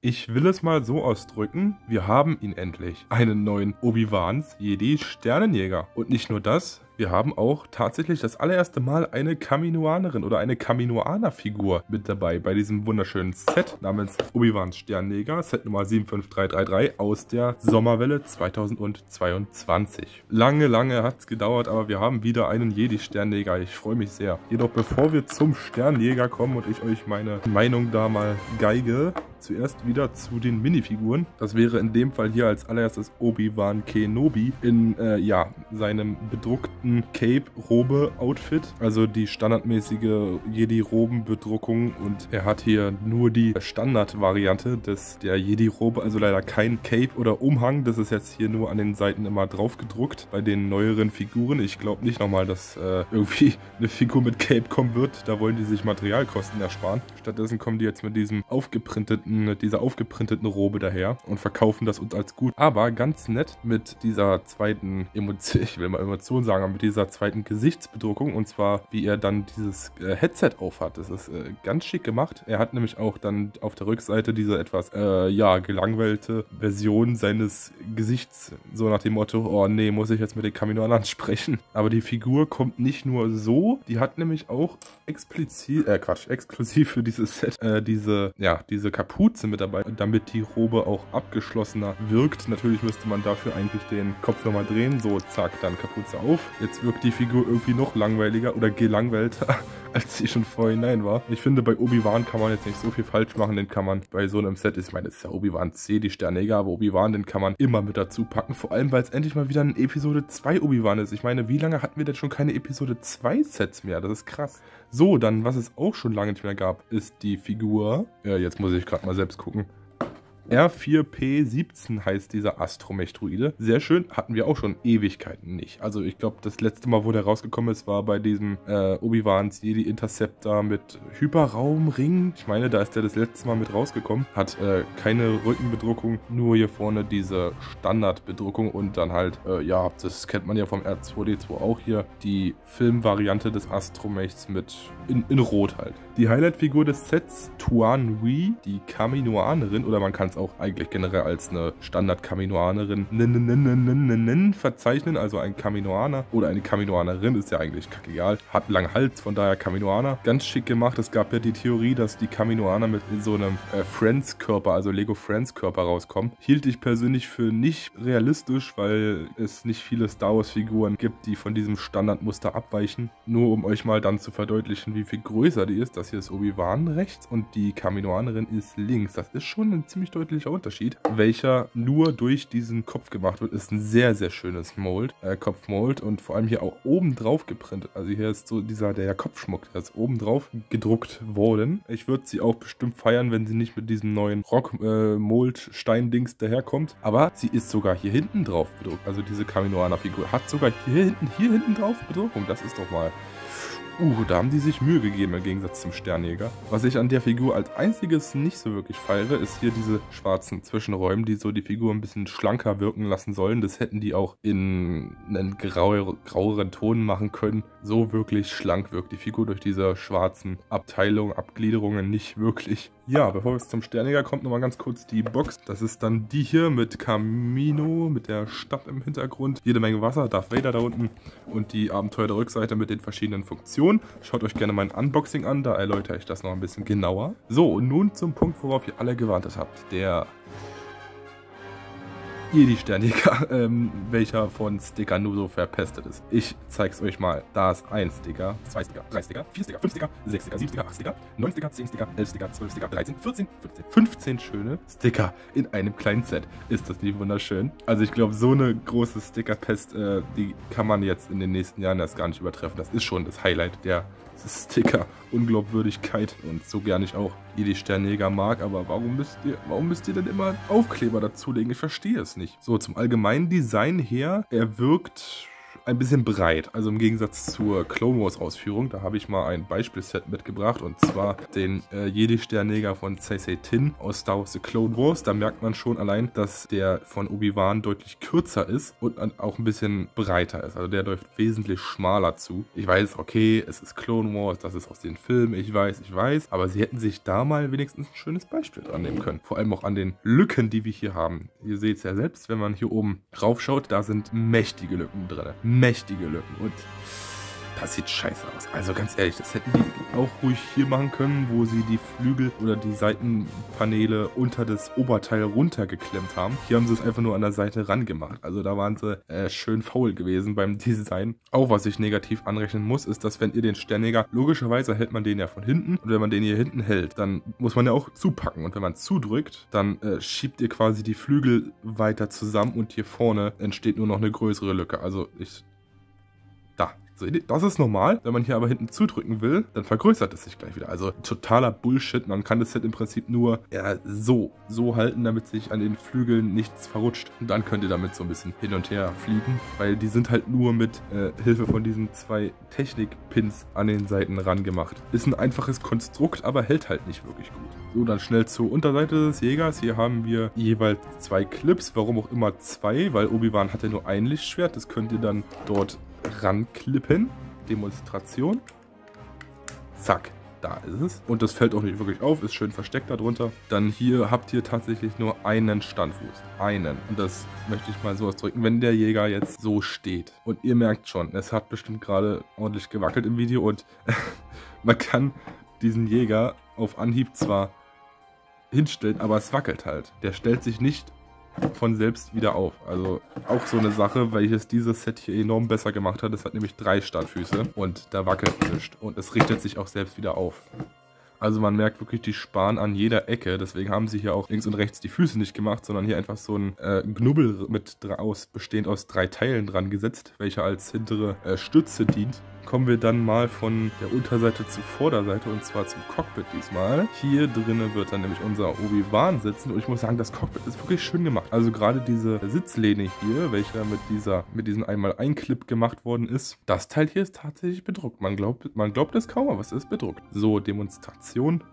Ich will es mal so ausdrücken, wir haben ihn endlich. Einen neuen Obi-Wans Jedi Sternenjäger. Und nicht nur das, wir haben auch tatsächlich das allererste Mal eine Kaminoanerin oder eine Kaminoaner-Figur mit dabei bei diesem wunderschönen Set namens Obi-Wans Sternenjäger, Set Nummer 75333 aus der Sommerwelle 2022. Lange hat es gedauert, aber wir haben wieder einen Jedi-Sternenjäger. Ich freue mich sehr. Jedoch bevor wir zum Sternenjäger kommen und ich euch meine Meinung da mal geige, zuerst wieder zu den Minifiguren. Das wäre in dem Fall hier als allererstes Obi-Wan Kenobi in seinem bedruckten Cape-Robe-Outfit. Also die standardmäßige Jedi-Roben-Bedruckung und er hat hier nur die Standard-Variante der Jedi-Robe, also leider kein Cape oder Umhang. Das ist jetzt hier nur an den Seiten immer drauf gedruckt bei den neueren Figuren. Ich glaube nicht nochmal, dass irgendwie eine Figur mit Cape kommen wird. Da wollen die sich Materialkosten ersparen. Stattdessen kommen die jetzt mit dieser aufgeprinteten Robe daher und verkaufen das uns als gut. Aber ganz nett mit dieser zweiten Emotion sagen, mit dieser zweiten Gesichtsbedruckung, und zwar wie er dann dieses Headset aufhat. Das ist ganz schick gemacht. Er hat nämlich auch dann auf der Rückseite diese etwas gelangweilte Version seines Gesichts, so nach dem Motto, oh nee, muss ich jetzt mit den Kaminoanern sprechen. Aber die Figur kommt nicht nur so, die hat nämlich auch exklusiv für dieses Set diese Kapuze mit dabei, damit die Robe auch abgeschlossener wirkt. Natürlich müsste man dafür eigentlich den Kopf nochmal drehen. So, zack, dann Kapuze auf. Jetzt wirkt die Figur irgendwie noch langweiliger oder gelangweilter, als sie schon vorhinein war. Ich finde, bei Obi-Wan kann man jetzt nicht so viel falsch machen. Den kann man bei so einem Set, ich meine, es ist ja Obi-Wan C, die Sternenjäger, aber Obi-Wan, den kann man immer mit dazu packen. Vor allem, weil es endlich mal wieder ein Episode 2 Obi-Wan ist. Ich meine, wie lange hatten wir denn schon keine Episode 2 Sets mehr? Das ist krass. So, dann, was es auch schon lange nicht mehr gab, ist die Figur. Ja, jetzt muss ich gerade mal selbst gucken. R4P17 heißt dieser Astromech-Druide. Sehr schön, hatten wir auch schon Ewigkeiten nicht. Also ich glaube, das letzte Mal, wo der rausgekommen ist, war bei diesem Obi-Wans Jedi Interceptor mit Hyperraumring. Ich meine, da ist der das letzte Mal mit rausgekommen. Hat keine Rückenbedruckung, nur hier vorne diese Standardbedruckung und dann halt, das kennt man ja vom R2D2 auch hier, die Filmvariante des Astromechs mit in Rot halt. Die Highlight-Figur des Sets, Tuan Wei, die Kaminoanerin, oder man kann es auch eigentlich generell als eine Standard-Kaminoanerin verzeichnen, also ein Kaminoaner oder eine Kaminoanerin, ist ja eigentlich kackegal, hat langen Hals, von daher Kaminoaner. Ganz schick gemacht, es gab ja die Theorie, dass die Kaminoaner mit in so einem Friends-Körper, also Lego Friends-Körper rauskommen. Hielt ich persönlich für nicht realistisch, weil es nicht viele Star Wars-Figuren gibt, die von diesem Standardmuster abweichen. Nur um euch mal dann zu verdeutlichen, wie viel größer die ist. Das hier ist Obi-Wan rechts und die Kaminoanerin ist links. Das ist schon ein ziemlich deutlicher Unterschied, welcher nur durch diesen Kopf gemacht wird. Ist ein sehr, sehr schönes Kopfmold und vor allem hier auch oben drauf geprintet. Also hier ist so der Kopfschmuck, der ist oben drauf gedruckt worden. Ich würde sie auch bestimmt feiern, wenn sie nicht mit diesem neuen Rock-Mold-Stein-Dings daherkommt. Aber sie ist sogar hier hinten drauf bedruckt. Also diese Kaminoaner-Figur hat sogar hier hinten drauf Bedruckung. Das ist doch mal... da haben die sich Mühe gegeben im Gegensatz zum Sternjäger. Was ich an der Figur als einziges nicht so wirklich feiere, ist hier diese schwarzen Zwischenräume, die so die Figur ein bisschen schlanker wirken lassen sollen. Das hätten die auch in einen graueren Ton machen können. So wirklich schlank wirkt die Figur durch diese schwarzen Abgliederungen nicht wirklich. Ja, bevor es zum Sternjäger kommt, nochmal ganz kurz die Box. Das ist dann die hier mit Kamino, mit der Stadt im Hintergrund. Jede Menge Wasser, Darth Vader da unten und die Abenteuer der Rückseite mit den verschiedenen Funktionen. Schaut euch gerne mein Unboxing an, da erläutere ich das noch ein bisschen genauer. So, und nun zum Punkt, worauf ihr alle gewartet habt. Der Jedi-Sternjäger, welcher von Stickern nur so verpestet ist. Ich zeig's euch mal. Da ist 1 Sticker, 2 Sticker, 3 Sticker, 4 Sticker, 5 Sticker, 6 Sticker, 7 Sticker, 8 Sticker, 9 Sticker, 10 Sticker, 11 Sticker, 12 Sticker, 13, 14, 15 schöne Sticker in einem kleinen Set. Ist das nicht wunderschön? Also ich glaube, so eine große Stickerpest, die kann man jetzt in den nächsten Jahren erst gar nicht übertreffen. Das ist schon das Highlight der Sticker-Unglaubwürdigkeit und so gern ich auch Jedi-Sternjäger mag, aber warum müsst ihr denn immer Aufkleber dazulegen? Ich verstehe es nicht. So, zum allgemeinen Design her, er wirkt ein bisschen breit. Also im Gegensatz zur Clone Wars Ausführung, da habe ich mal ein Beispielset mitgebracht und zwar den Jedi-Sternjäger von Saesee Tiin aus Star Wars The Clone Wars. Da merkt man schon allein, dass der von Obi-Wan deutlich kürzer ist und auch ein bisschen breiter ist. Also der läuft wesentlich schmaler zu. Ich weiß, okay, es ist Clone Wars, das ist aus den Filmen, ich weiß, aber sie hätten sich da mal wenigstens ein schönes Beispiel dran nehmen können. Vor allem auch an den Lücken, die wir hier haben. Ihr seht es ja selbst, wenn man hier oben drauf schaut, da sind mächtige Lücken drin. Mächtige Lücken. Und das sieht scheiße aus. Also ganz ehrlich, das hätten die auch ruhig hier machen können, wo sie die Flügel oder die Seitenpaneele unter das Oberteil runtergeklemmt haben. Hier haben sie es einfach nur an der Seite ran gemacht. Also da waren sie schön faul gewesen beim Design. Auch was ich negativ anrechnen muss, ist, dass wenn ihr den Sternjäger, logischerweise hält man den ja von hinten. Und wenn man den hier hinten hält, dann muss man ja auch zupacken. Und wenn man zudrückt, dann schiebt ihr quasi die Flügel weiter zusammen und hier vorne entsteht nur noch eine größere Lücke. Also das ist normal. Wenn man hier aber hinten zudrücken will, dann vergrößert es sich gleich wieder. Also totaler Bullshit. Man kann das Set im Prinzip nur so halten, damit sich an den Flügeln nichts verrutscht. Und dann könnt ihr damit so ein bisschen hin und her fliegen, weil die sind halt nur mit Hilfe von diesen 2 Technik-Pins an den Seiten ran gemacht. Ist ein einfaches Konstrukt, aber hält halt nicht wirklich gut. So, dann schnell zur Unterseite des Jägers. Hier haben wir jeweils 2 Clips. Warum auch immer 2, weil Obi-Wan hatte nur ein Lichtschwert. Das könnt ihr dann dort ranklippen. Demonstration. Zack, da ist es. Und das fällt auch nicht wirklich auf, ist schön versteckt darunter. Dann hier habt ihr tatsächlich nur einen Standfuß. Einen. Und das möchte ich mal so ausdrücken, wenn der Jäger jetzt so steht. Und ihr merkt schon, es hat bestimmt gerade ordentlich gewackelt im Video und man kann diesen Jäger auf Anhieb zwar hinstellen, aber es wackelt halt. Der stellt sich nicht von selbst wieder auf. Also auch so eine Sache, welches dieses Set hier enorm besser gemacht hat. Es hat nämlich 3 Standfüße und da wackelt nichts. Und es richtet sich auch selbst wieder auf. Also man merkt wirklich, die sparen an jeder Ecke. Deswegen haben sie hier auch links und rechts die Füße nicht gemacht, sondern hier einfach so ein Knubbel bestehend aus 3 Teilen dran gesetzt, welcher als hintere Stütze dient. Kommen wir dann mal von der Unterseite zur Vorderseite und zwar zum Cockpit diesmal. Hier drinnen wird dann nämlich unser Obi-Wan sitzen und ich muss sagen, das Cockpit ist wirklich schön gemacht. Also gerade diese Sitzlehne hier, welche mit diesem Einmal-Ein-Clip gemacht worden ist, das Teil hier ist tatsächlich bedruckt. Man glaubt es kaum, aber es ist bedruckt. So, Demonstration.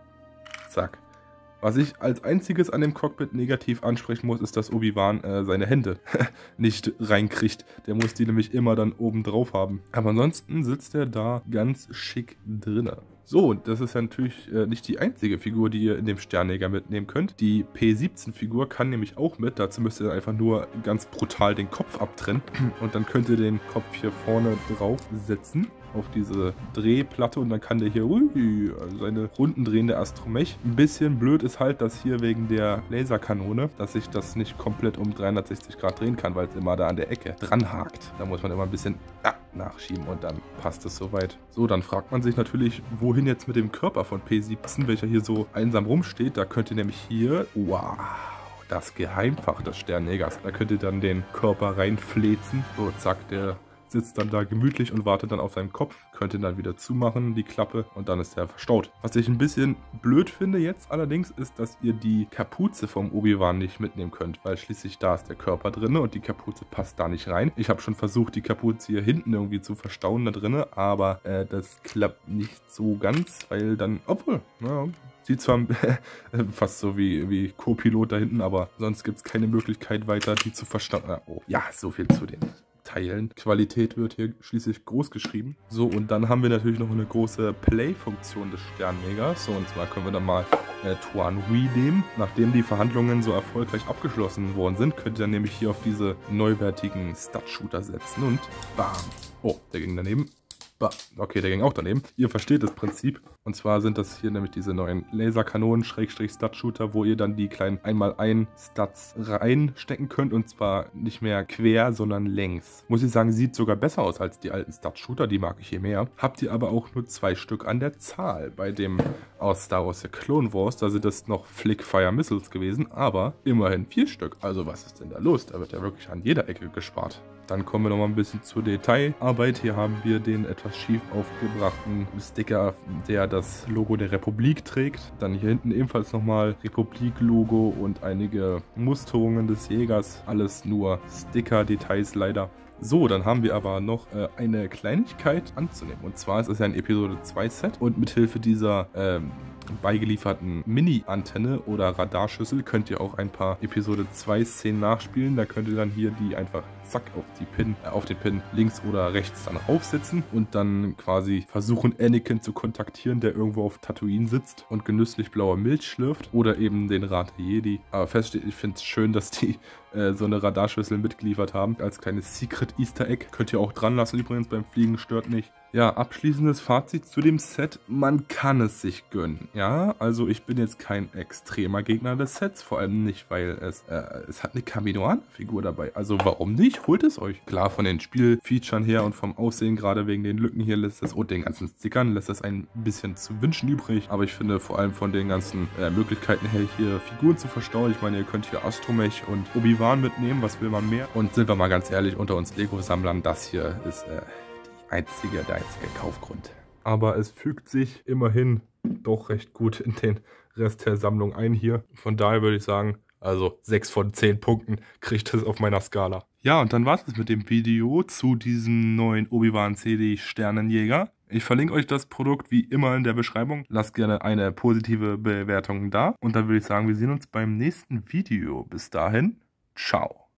Zack. Was ich als einziges an dem Cockpit negativ ansprechen muss, ist, dass Obi-Wan seine Hände nicht reinkriegt. Der muss die nämlich immer dann oben drauf haben. Aber ansonsten sitzt er da ganz schick drinne. So, und das ist ja natürlich nicht die einzige Figur, die ihr in dem Sternjäger mitnehmen könnt. Die P17-Figur kann nämlich auch mit. Dazu müsst ihr einfach nur ganz brutal den Kopf abtrennen. Und dann könnt ihr den Kopf hier vorne drauf setzen. Auf diese Drehplatte und dann kann der hier seine Runden drehen, der Astromech. Ein bisschen blöd ist halt, dass hier wegen der Laserkanone, dass sich das nicht komplett um 360 Grad drehen kann, weil es immer da an der Ecke dran hakt. Da muss man immer ein bisschen nachschieben und dann passt es soweit. So, dann fragt man sich natürlich, wohin jetzt mit dem Körper von P17, welcher hier so einsam rumsteht. Da könnt ihr nämlich hier, wow, das Geheimfach des Sternjägers. Da könnt ihr dann den Körper reinfläzen. So, zack, der sitzt dann da gemütlich und wartet dann auf seinen Kopf. Könnt ihr dann wieder zumachen, die Klappe, und dann ist er verstaut. Was ich ein bisschen blöd finde jetzt allerdings, ist, dass ihr die Kapuze vom Obi-Wan nicht mitnehmen könnt, weil schließlich da ist der Körper drin und die Kapuze passt da nicht rein. Ich habe schon versucht, die Kapuze hier hinten irgendwie zu verstauen da drin, aber das klappt nicht so ganz, weil dann, obwohl, ja, sieht zwar fast so wie Co-Pilot da hinten, aber sonst gibt es keine Möglichkeit weiter, die zu verstauen. Oh, ja, so viel zu den Teilen. Qualität wird hier schließlich groß geschrieben. So, und dann haben wir natürlich noch eine große Play-Funktion des Sternjägers. So, und zwar können wir dann mal Tuan Hui nehmen. Nachdem die Verhandlungen so erfolgreich abgeschlossen worden sind, könnt ihr dann nämlich hier auf diese neuwertigen Stud-Shooter setzen und bam. Oh, der ging daneben. Okay, der ging auch daneben. Ihr versteht das Prinzip. Und zwar sind das hier nämlich diese neuen Laserkanonen, Stud-Shooter, wo ihr dann die kleinen 1x1 Studs reinstecken könnt. Und zwar nicht mehr quer, sondern längs. Muss ich sagen, sieht sogar besser aus als die alten Stud-Shooter. Die mag ich hier mehr. Habt ihr aber auch nur 2 Stück an der Zahl. Bei dem aus Star Wars The Clone Wars, da sind das noch Flick-Fire Missiles gewesen. Aber immerhin 4 Stück. Also was ist denn da los? Da wird ja wirklich an jeder Ecke gespart. Dann kommen wir nochmal ein bisschen zur Detailarbeit. Hier haben wir den etwas schief aufgebrachten Sticker, der das Logo der Republik trägt. Dann hier hinten ebenfalls nochmal Republik-Logo und einige Musterungen des Jägers. Alles nur Sticker-Details leider. So, dann haben wir aber noch eine Kleinigkeit anzunehmen. Und zwar ist es ja ein Episode 2 Set und mithilfe dieser beigelieferten Mini-Antenne oder Radarschüssel könnt ihr auch ein paar Episode 2 Szenen nachspielen. Da könnt ihr dann hier die einfach zack auf den Pin links oder rechts dann aufsetzen und dann quasi versuchen, Anakin zu kontaktieren, der irgendwo auf Tatooine sitzt und genüsslich blaue Milch schlürft, oder eben den Rat der Jedi. Aber feststeht, ich finde es schön, dass die so eine Radarschüssel mitgeliefert haben. Als kleines Secret Easter Egg. Könnt ihr auch dran lassen übrigens, beim Fliegen stört nicht. Ja, abschließendes Fazit zu dem Set. Man kann es sich gönnen. Ja, also ich bin jetzt kein extremer Gegner des Sets. Vor allem nicht, weil es hat eine Kaminoan-Figur dabei. Also warum nicht? Holt es euch. Klar, von den Spielfeaturen her und vom Aussehen, gerade wegen den Lücken hier lässt es und den ganzen Stickern, lässt es ein bisschen zu wünschen übrig. Aber ich finde vor allem von den ganzen Möglichkeiten her, hier Figuren zu verstauen. Ich meine, ihr könnt hier Astromech und Obi-Wan mitnehmen. Was will man mehr? Und sind wir mal ganz ehrlich, unter uns Lego-Sammlern, das hier ist der einzige Kaufgrund. Aber es fügt sich immerhin doch recht gut in den Rest der Sammlung ein hier. Von daher würde ich sagen, also 6 von 10 Punkten kriegt es auf meiner Skala. Ja, und dann war es mit dem Video zu diesem neuen Obi-Wan CD Sternenjäger. Ich verlinke euch das Produkt wie immer in der Beschreibung. Lasst gerne eine positive Bewertung da. Und dann würde ich sagen, wir sehen uns beim nächsten Video. Bis dahin, ciao.